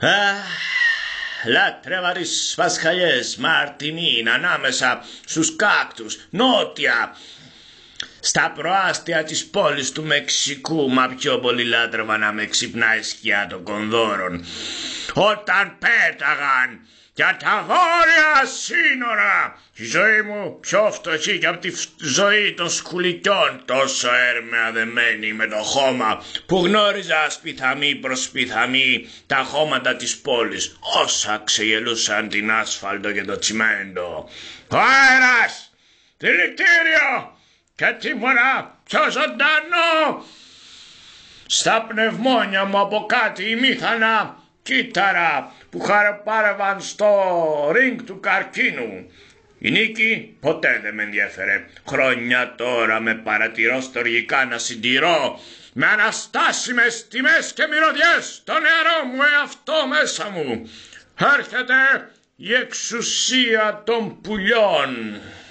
Λάτρευα τις Πασχαλιές, Μαρτινίν, ανάμεσα στους κάκτους, νότια, στα προάστια της πόλης του Μεξικού, μα πιο πολύ λάτρευα να με ξυπνάει σκιά των κονδόρων, όταν πέταγαν για τα βόρεια σύνορα. Η ζωή μου πιο φτωχή και από τη ζωή των σκουλικιών, τόσο έρμεα δεμένη με το χώμα που γνώριζα σπιθαμή προς σπιθαμή τα χώματα της πόλης, όσα ξεγελούσαν την άσφαλτο και το τσιμέντο. Ο αέρας, δηλητήριο και τίποτα πιο ζωντανό. Στα πνευμόνια μου από κάτι ημίθανα κύτταρα που χαρεπάρευαν στο ρίγκ του καρκίνου. Η νίκη ποτέ δεν με ενδιέφερε. Χρόνια τώρα με παρατηρώ στοργικά να συντηρώ με αναστάσιμες τιμές και μυρωδιές το νεαρό μου εαυτό μέσα μου. Έρχεται η εξουσία των πουλιών.